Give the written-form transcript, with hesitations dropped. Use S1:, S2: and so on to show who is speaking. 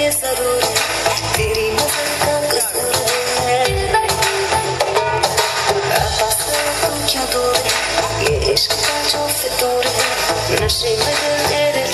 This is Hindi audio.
S1: ये जरूर है, तेरी नजर का कसूर है। पास तू क्यों दूर है, ये इश्क का जो फितूर है, नशे में दिल तेरे